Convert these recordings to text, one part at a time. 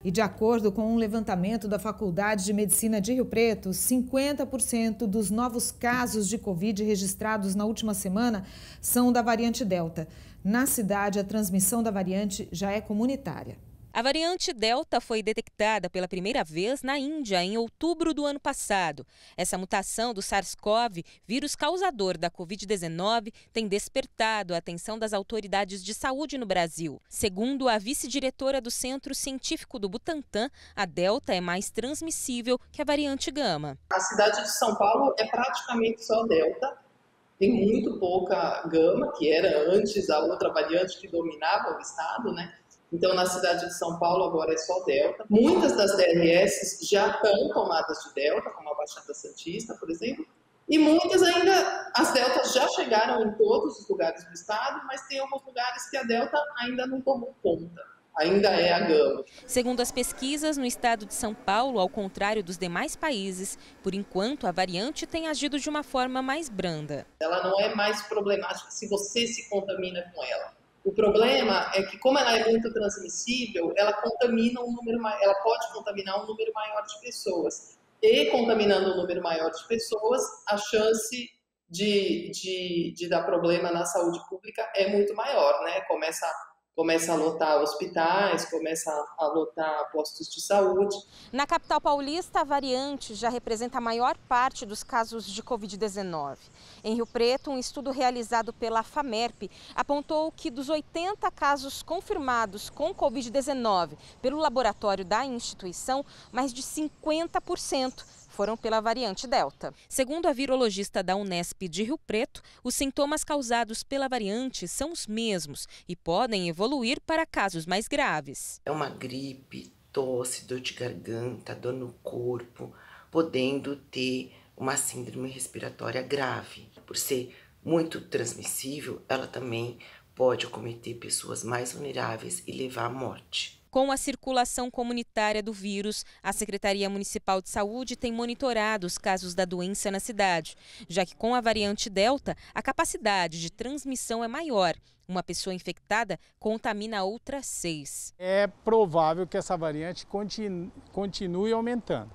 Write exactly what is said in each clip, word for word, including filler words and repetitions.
E de acordo com um levantamento da Faculdade de Medicina de Rio Preto, cinquenta por cento dos novos casos de Covid registrados na última semana são da variante Delta. Na cidade, a transmissão da variante já é comunitária. A variante Delta foi detectada pela primeira vez na Índia em outubro do ano passado. Essa mutação do SARS-CoV, vírus causador da Covid dezenove, tem despertado a atenção das autoridades de saúde no Brasil. Segundo a vice-diretora do Centro Científico do Butantan, a Delta é mais transmissível que a variante Gama. A cidade de São Paulo é praticamente só Delta. Tem muito pouca Gama, que era antes a outra variante que dominava o estado, né? Então, na cidade de São Paulo, agora é só Delta. Muitas das D R S já estão tomadas de Delta, como a Baixada Santista, por exemplo. E muitas ainda, as Deltas já chegaram em todos os lugares do estado, mas tem alguns lugares que a Delta ainda não tomou conta. Ainda é a Gama. Segundo as pesquisas, no estado de São Paulo, ao contrário dos demais países, por enquanto a variante tem agido de uma forma mais branda. Ela não é mais problemática se você se contamina com ela. O problema é que, como ela é muito transmissível, ela contamina um número, ela pode contaminar um número maior de pessoas. E contaminando um número maior de pessoas, a chance de, de, de dar problema na saúde pública é muito maior, né? Começa, começa a lotar hospitais, começa a lotar postos de saúde. Na capital paulista, a variante já representa a maior parte dos casos de Covid dezenove. Em Rio Preto, um estudo realizado pela FAMERP apontou que dos oitenta casos confirmados com Covid dezenove pelo laboratório da instituição, mais de cinquenta por cento foram pela variante Delta. Segundo a virologista da Unesp de Rio Preto, os sintomas causados pela variante são os mesmos e podem evoluir para casos mais graves. É uma gripe, tosse, dor de garganta, dor no corpo, podendo ter uma síndrome respiratória grave. Por ser muito transmissível, ela também pode acometer pessoas mais vulneráveis e levar à morte. Com a circulação comunitária do vírus, a Secretaria Municipal de Saúde tem monitorado os casos da doença na cidade, já que com a variante Delta, a capacidade de transmissão é maior. Uma pessoa infectada contamina outras seis. É provável que essa variante continue, continue aumentando.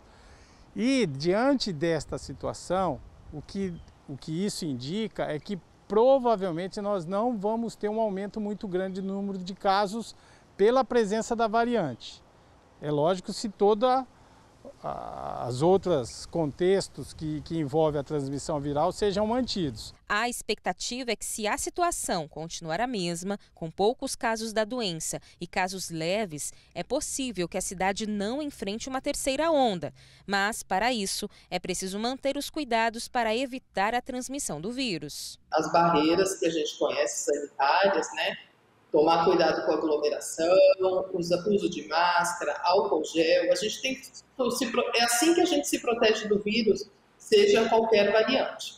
E, diante desta situação, o que, o que isso indica é que provavelmente nós não vamos ter um aumento muito grande no número de casos pela presença da variante. É lógico se todas as outras contextos que, que envolvem a transmissão viral sejam mantidos. A expectativa é que, se a situação continuar a mesma, com poucos casos da doença e casos leves, é possível que a cidade não enfrente uma terceira onda. Mas, para isso, é preciso manter os cuidados para evitar a transmissão do vírus. As barreiras que a gente conhece, sanitárias, né? Tomar cuidado com a aglomeração, uso de máscara, álcool gel. A gente tem que se, é assim que a gente se protege do vírus, seja qualquer variante.